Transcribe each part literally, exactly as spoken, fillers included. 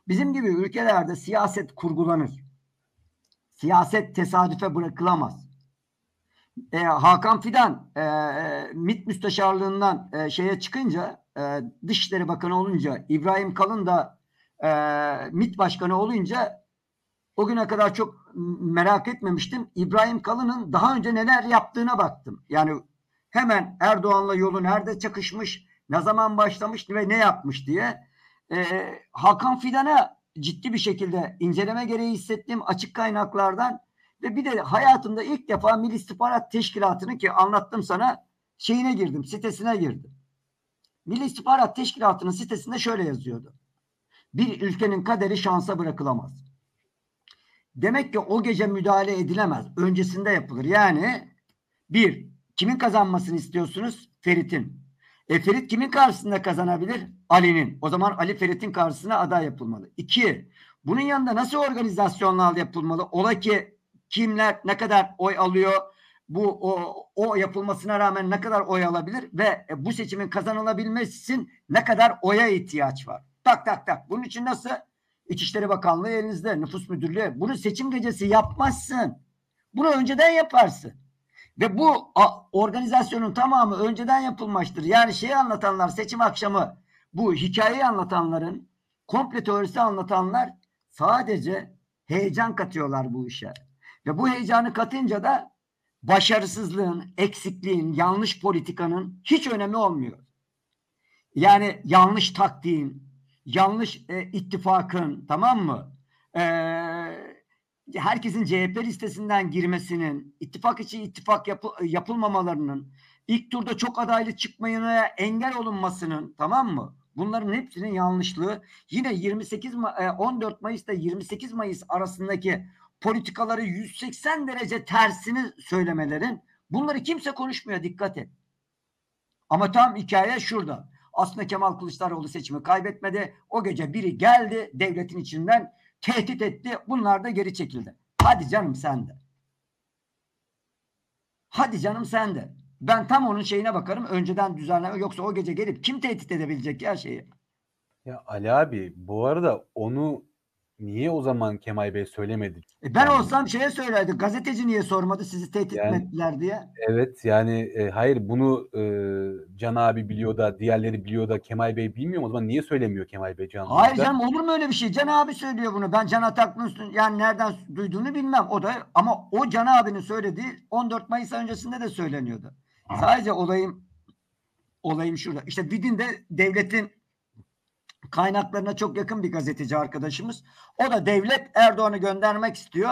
Bizim gibi ülkelerde siyaset kurgulanır. Siyaset tesadüfe bırakılamaz. E, Hakan Fidan e, MİT müsteşarlığından e, şeye çıkınca, e, Dışişleri Bakanı olunca, İbrahim Kalın da e, MİT Başkanı olunca o güne kadar çok merak etmemiştim. İbrahim Kalın'ın daha önce neler yaptığına baktım. Yani hemen Erdoğan'la yolu nerede çakışmış, ne zaman başlamış ve ne yapmış diye. Ee, Hakan Fidan'a ciddi bir şekilde inceleme gereği hissettim açık kaynaklardan ve bir de hayatımda ilk defa Milli İstihbarat Teşkilatı'nın, ki anlattım sana, şeyine girdim, sitesine girdim. Milli İstihbarat Teşkilatı'nın sitesinde şöyle yazıyordu: bir ülkenin kaderi şansa bırakılamaz. Demek ki o gece müdahale edilemez. Öncesinde yapılır. Yani bir, kimin kazanmasını istiyorsunuz? Ferit'in. E Ferit kimin karşısında kazanabilir? Ali'nin. O zaman Ali Ferit'in karşısına aday yapılmalı. İki, bunun yanında nasıl organizasyonlar yapılmalı? Ola ki kimler ne kadar oy alıyor? Bu o, o yapılmasına rağmen ne kadar oy alabilir ve bu seçimin kazanılabilmesi için ne kadar oya ihtiyaç var? Tak tak tak. Bunun için nasıl? İçişleri Bakanlığı elinizde, nüfus müdürlüğü. Bunu seçim gecesi yapmazsın. Bunu önceden yaparsın. Ve bu organizasyonun tamamı önceden yapılmıştır. Yani şeyi anlatanlar, seçim akşamı bu hikayeyi anlatanların, komple teorisi anlatanlar sadece heyecan katıyorlar bu işe. Ve bu heyecanı katınca da başarısızlığın, eksikliğin, yanlış politikanın hiç önemi olmuyor. Yani yanlış taktiğin, yanlış e, ittifakın, tamam mı? E, herkesin C H P listesinden girmesinin, ittifak içi ittifak yapı, yapılmamalarının, ilk turda çok adaylı çıkmayına engel olunmasının, tamam mı? Bunların hepsinin yanlışlığı. Yine yirmi sekiz on dört Mayıs'ta yirmi sekiz Mayıs arasındaki politikaları yüz seksen derece tersini söylemelerin, bunları kimse konuşmuyor, dikkat et. Ama tam hikaye şurada. Aslında Kemal Kılıçdaroğlu seçimi kaybetmedi. O gece biri geldi devletin içinden, tehdit etti. Bunlar da geri çekildi. Hadi canım sen de. Hadi canım sen de. Ben tam onun şeyine bakarım. Önceden düzenleme, yoksa o gece gelip kim tehdit edebilecek ya şeyi? Ya Ali abi, bu arada onu niye o zaman Kemal Bey söylemedi? E ben Yani olsam şeye söylerdi. Gazeteci niye sormadı sizi tehdit yani ettiler diye? evet yani e, hayır bunu e, Can abi biliyor da diğerleri biliyor da Kemal Bey bilmiyor mu? O zaman niye söylemiyor Kemal Bey canlı Hayır yayında? canım, olur mu öyle bir şey? Can abi söylüyor bunu. Ben Can Ataklı'nın yani nereden duyduğunu bilmem. O da, ama o Can abinin söylediği on dört Mayıs öncesinde de söyleniyordu. Sadece olayım olayım şurada. İşte Vidin de devletin kaynaklarına çok yakın bir gazeteci arkadaşımız. O da devlet Erdoğan'ı göndermek istiyor.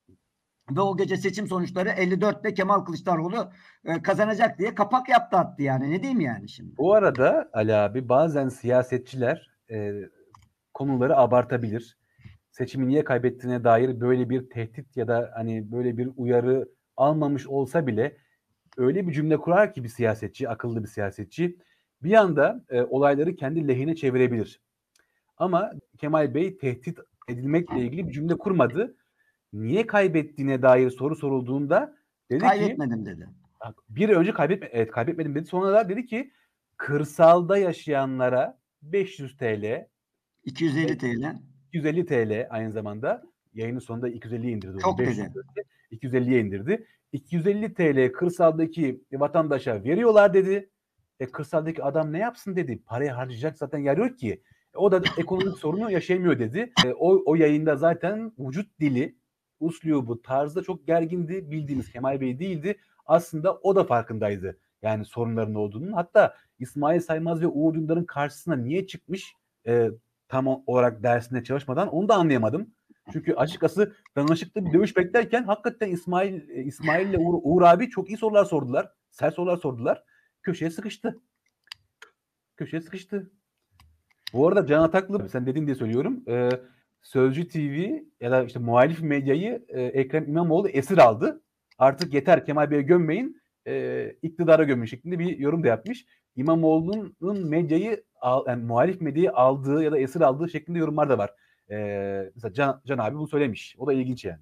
Ve o gece seçim sonuçları elli dörtte Kemal Kılıçdaroğlu e, kazanacak diye kapak yaptı, attı yani. Ne diyeyim yani şimdi? Bu arada Ali abi, bazen siyasetçiler e, konuları abartabilir. Seçimi niye kaybettiğine dair böyle bir tehdit ya da hani böyle bir uyarı almamış olsa bile öyle bir cümle kurar ki bir siyasetçi, akıllı bir siyasetçi bir anda e, olayları kendi lehine çevirebilir. Ama Kemal Bey tehdit edilmekle ilgili bir cümle kurmadı. Niye kaybettiğine dair soru sorulduğunda dedi ki Kaybetmedim dedi. bir önce kaybetme, evet, kaybetmedim dedi. Sonra da dedi ki kırsalda yaşayanlara beş yüz T L, iki yüz elli evet, T L. iki yüz elli T L aynı zamanda yayının sonunda iki yüz elliye indirdi onu. Çok beş yüz dedi. iki yüz elliye indirdi. iki yüz elli T L kırsaldaki vatandaşa veriyorlar dedi. E kırsaldaki adam ne yapsın dedi. Parayı harcayacak zaten yer yok ki. E, o da ekonomik sorunu yaşayamıyor dedi. E, o, o yayında zaten vücut dili, uslubu, tarzda çok gergindi. Bildiğimiz Kemal Bey değildi. Aslında o da farkındaydı. Yani sorunların olduğunu. Hatta İsmail Saymaz ve Uğur Dündar'ın karşısına niye çıkmış e, tam olarak dersinde çalışmadan onu da anlayamadım. Çünkü açıkçası danışıklı bir dövüş beklerken hakikaten İsmail İsmail ile Uğur, Uğur abi çok iyi sorular sordular. Sert sorular sordular. Köşeye sıkıştı. Köşeye sıkıştı. Bu arada Can Ataklı, sen dediğin diye söylüyorum. E, Sözcü T V ya da işte muhalif medyayı e, Ekrem İmamoğlu esir aldı. Artık yeter, Kemal Bey'e gömmeyin, e, iktidara gömün şeklinde bir yorum da yapmış. İmamoğlu'nun medyayı al, yani muhalif medyayı aldığı ya da esir aldığı şeklinde yorumlar da var. E, mesela Can, Can abi bunu söylemiş. O da ilginç yani.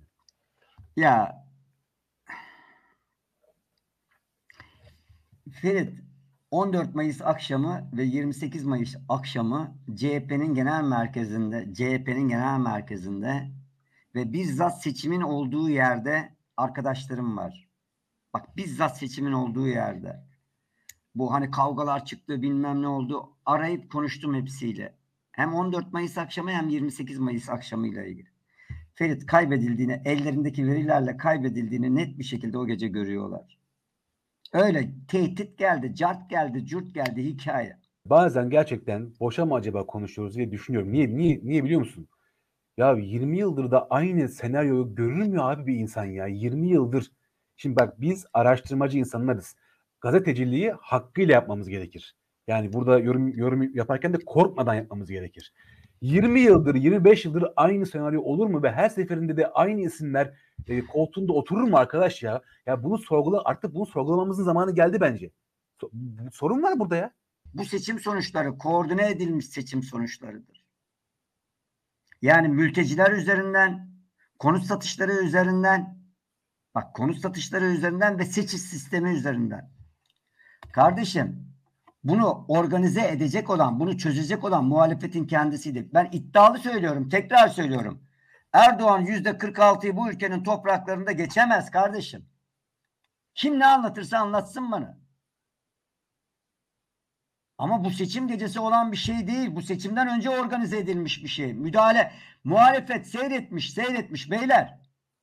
Ya Ferit, on dört Mayıs akşamı ve yirmi sekiz Mayıs akşamı C H P'nin genel merkezinde, C H P'nin genel merkezinde ve bizzat seçimin olduğu yerde arkadaşlarım var. Bak, bizzat seçimin olduğu yerde. Bu hani kavgalar çıktı, bilmem ne oldu. Arayıp konuştum hepsiyle. Hem on dört Mayıs akşamı hem yirmi sekiz Mayıs akşamıyla ilgili. Ferit, kaybedildiğini, ellerindeki verilerle kaybedildiğini net bir şekilde o gece görüyorlar. Öyle tehdit geldi, cart geldi, cürt geldi hikaye. Bazen gerçekten boşa mı acaba konuşuyoruz diye düşünüyorum. Niye niye niye biliyor musun? Ya yirmi yıldır da aynı senaryoyu görür mü abi bir insan ya? yirmi yıldır. Şimdi bak, biz araştırmacı insanlarız. Gazeteciliği hakkıyla yapmamız gerekir. Yani burada yorum yorum yaparken de korkmadan yapmamız gerekir. yirmi yıldır, yirmi beş yıldır aynı senaryo olur mu ve her seferinde de aynı isimler e, koltuğunda oturur mu arkadaş ya? Ya bunu sorgula artık bunu sorgulamamızın zamanı geldi bence. So- sorun var burada ya. Bu seçim sonuçları koordine edilmiş seçim sonuçlarıdır. Yani mülteciler üzerinden, konut satışları üzerinden, bak konut satışları üzerinden ve seçim sistemi üzerinden. Kardeşim, bunu organize edecek olan, bunu çözecek olan muhalefetin kendisiydi. Ben iddialı söylüyorum, tekrar söylüyorum. Erdoğan yüzde kırk altıyı bu ülkenin topraklarında geçemez kardeşim. Kim ne anlatırsa anlatsın bana. Ama bu seçim gecesi olan bir şey değil. Bu seçimden önce organize edilmiş bir şey. Müdahale, muhalefet seyretmiş, seyretmiş beyler.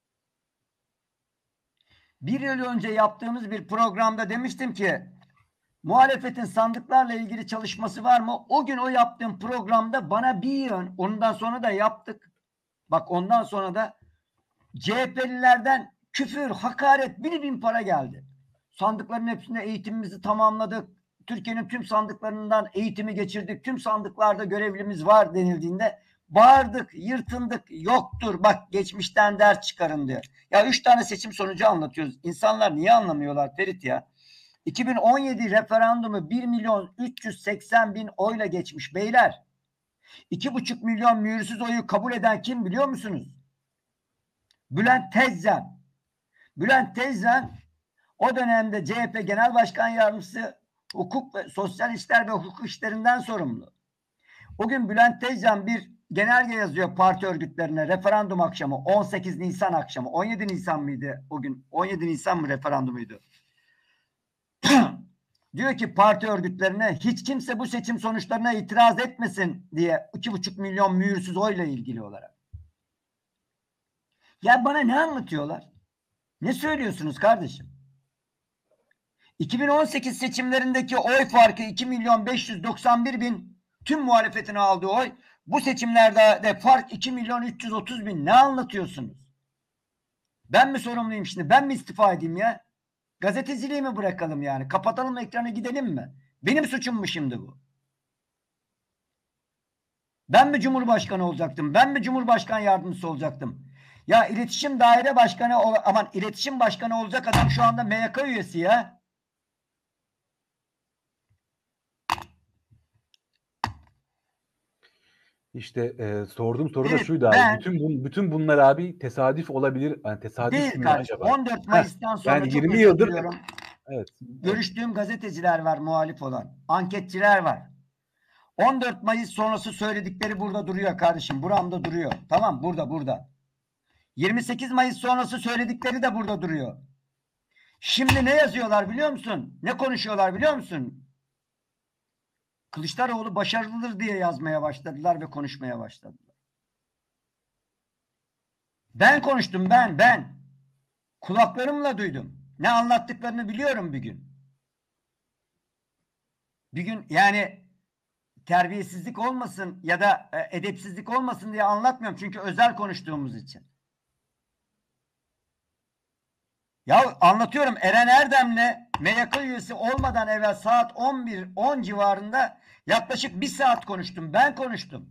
Bir yıl önce yaptığımız bir programda demiştim ki muhalefetin sandıklarla ilgili çalışması var mı? O gün o yaptığım programda bana bir yön, ondan sonra da yaptık. Bak, ondan sonra da C H P'lilerden küfür, hakaret, bin bin para geldi. Sandıkların hepsinde eğitimimizi tamamladık. Türkiye'nin tüm sandıklarından eğitimi geçirdik. Tüm sandıklarda görevlimiz var denildiğinde bağırdık, yırtındık. Yoktur, bak geçmişten ders çıkarın diyor. Ya üç tane seçim sonucu anlatıyoruz. İnsanlar niye anlamıyorlar Ferit ya? iki bin on yedi referandumu bir milyon üç yüz seksen bin oyla geçmiş beyler. iki buçuk milyon mühürsüz oyu kabul eden kim biliyor musunuz? Bülent Tezcan. Bülent Tezcan o dönemde C H P Genel Başkan Yardımcısı, hukuk ve sosyal işler ve hukuk işlerinden sorumlu. O gün Bülent Tezcan bir genelge yazıyor parti örgütlerine referandum akşamı, on sekiz Nisan akşamı, on yedi Nisan mıydı o gün? on yedi Nisan mı referandumuydu? Diyor ki parti örgütlerine hiç kimse bu seçim sonuçlarına itiraz etmesin diye, iki buçuk milyon mühürsüz oyla ilgili olarak. Ya bana ne anlatıyorlar? Ne söylüyorsunuz kardeşim? iki bin on sekiz seçimlerindeki oy farkı iki milyon beş yüz doksan bir bin, tüm muhalefetin aldığı oy. Bu seçimlerde de fark iki milyon üç yüz otuz bin. Ne anlatıyorsunuz? Ben mi sorumluyum şimdi? Ben mi istifa edeyim ya? Gazeteciliği mi bırakalım yani? Kapatalım ekranı, gidelim mi? Benim suçum mu şimdi bu? Ben mi Cumhurbaşkanı olacaktım? Ben mi Cumhurbaşkan yardımcısı olacaktım? Ya iletişim daire başkanı, aman iletişim başkanı olacak adam şu anda M Y K üyesi ya. İşte e, sorduğum soru da Evet, şuydu abi. ben Bütün bun, bütün bunlar abi tesadüf olabilir. Yani tesadüf değil mü kardeşim. acaba? on dört Heh, Mayıs'tan sonra yani çok yirmi özür yıldır diliyorum. evet. Görüştüğüm gazeteciler var, muhalif olan. Anketçiler var. on dört Mayıs sonrası söyledikleri burada duruyor kardeşim. Buramda duruyor. Tamam, burada burada. yirmi sekiz Mayıs sonrası söyledikleri de burada duruyor. Şimdi ne yazıyorlar biliyor musun? Ne konuşuyorlar biliyor musun? Kılıçdaroğlu başarılıdır diye yazmaya başladılar ve konuşmaya başladılar. Ben konuştum, ben, ben. Kulaklarımla duydum. Ne anlattıklarını biliyorum bir gün. Bir gün yani terbiyesizlik olmasın ya da edepsizlik olmasın diye anlatmıyorum. Çünkü özel konuştuğumuz için. Ya anlatıyorum, Eren Erdem'le M Y K üyesi olmadan evvel saat on bir on civarında yaklaşık bir saat konuştum. Ben konuştum.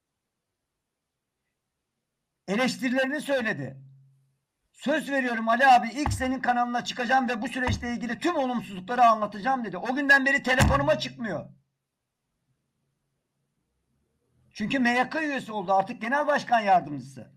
Eleştirilerini söyledi. Söz veriyorum Ali abi, ilk senin kanalına çıkacağım ve bu süreçle ilgili tüm olumsuzlukları anlatacağım dedi. O günden beri telefonuma çıkmıyor. Çünkü M Y K üyesi oldu, artık genel başkan yardımcısı.